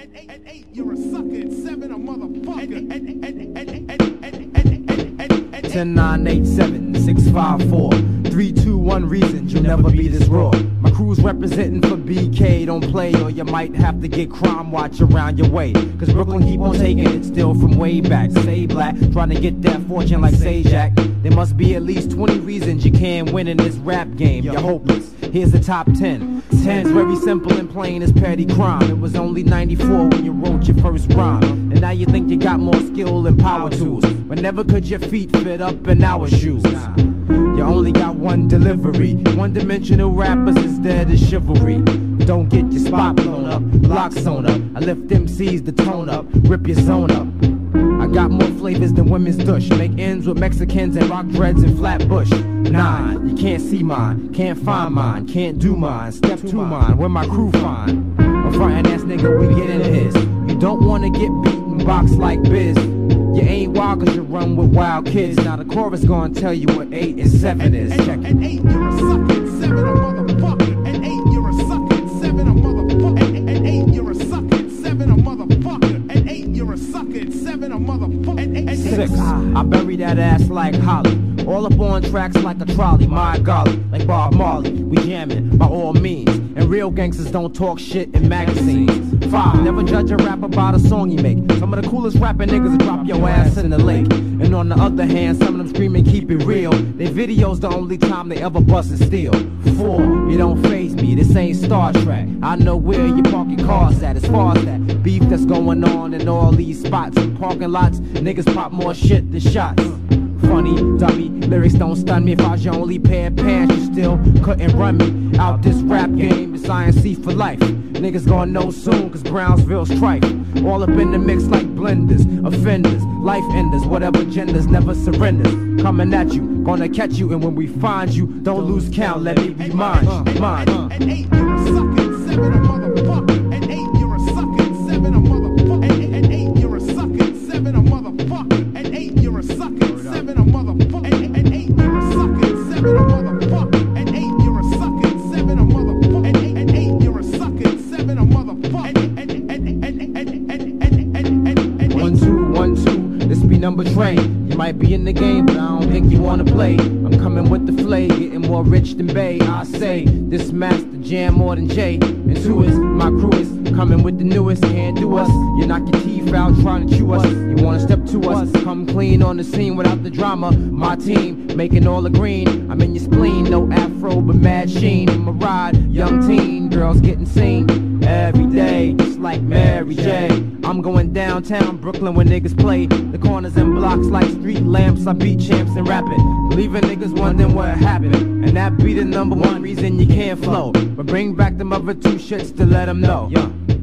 At 8, you're a sucker. At 7, a motherfucker. 10, 9, 8, 7, 6, 5, 4, 3, 2, 1 reasons you'll never be this raw. My crew's representing for BK, don't play or you might have to get crime watch around your way. Cause Brooklyn keep on taking it still from way back. Stay black, trying to get that fortune like Sajak. There must be at least 20 reasons you can't win in this rap game. You're hopeless. Here's the top 10. 10's very simple and plain as petty crime. It was only 94 when you wrote your first rhyme. And now you think you got more skill and power tools. But never could your feet fit up in our shoes. You only got one delivery. One-dimensional rappers is dead as chivalry. Don't get your spot blown up, block sewn up. I lift MCs to tone up, rip your zone up. I got more flavors than women's dush. Make ends with Mexicans and rock dreads and Flatbush. 9, you can't see mine, can't find mine, can't do mine. Step to mine, where my crew find. A frontin' ass nigga, we get in his. You don't wanna get beaten, box like Biz. You ain't wild cause you run with wild kids. Now the chorus gonna tell you what 8 and 7 is. Check it. At 8, you're a sucker. At 7, a motherfucker. At 8, you're a sucker. At 7, a motherfucker. At 8, you're a sucker. At 7, a motherfucker. At 8, you're a sucker. At 7, a motherfucker. At 6, I bury that ass like Holly. All up on tracks like a trolley, my golly. Like Bob Marley, we jammin' by all means. And real gangsters don't talk shit in magazines. 5, never judge a rapper by the song you make. Some of the coolest rapping niggas will drop your ass in the lake. And on the other hand, some of them screaming keep it real. Their videos the only time they ever bust and steal. 4, you don't faze me, this ain't Star Trek. I know where you park your cars at. As far as that beef that's going on in all these spots and parking lots, niggas pop more shit than shots. Funny, dummy, lyrics don't stun me. If I was your only pair of pants, you still couldn't run me out this rap game. It's INC for life. Niggas gonna know soon, cause Brownsville's trife. All up in the mix like blenders, offenders, life enders, whatever genders, never surrenders. Coming at you, gonna catch you, and when we find you, don't lose count, let me be mine. At 8, you're a sucker. At 7, a motherfucker. At 8, you're a sucker. At 7, a motherfucker. At 8, you're a sucker. At 7, a motherfucker. At 8, you're a sucker. At 7, a motherfucker. At 8, you're a sucker. At 7, a motherfucker. At 8, you're a sucker. At 7, a motherfucker. At 8, you're a sucker. At 7, a motherfucker. 1, 2, 1, 2, this be number train. You might be in the game, but I don't think you wanna play. I'm coming with the flay, getting more rich than Bay. I say, this master jam more than Jay. And 2 is, my crew is coming with the newest, can't do us. You knock your teeth out trying to chew us. You wanna step to us, come clean on the scene without the drama. My team, making all the green. I'm in your spleen, no afro but mad sheen. In my ride, young teen, girls getting seen every day, just like Mary J. I'm going downtown Brooklyn when niggas play. The corners and blocks like street lamps. I beat champs and rapping, leaving niggas wondering what happened. And that be the number 1 reason you can't flow. But bring back them other 2 shits to let them know.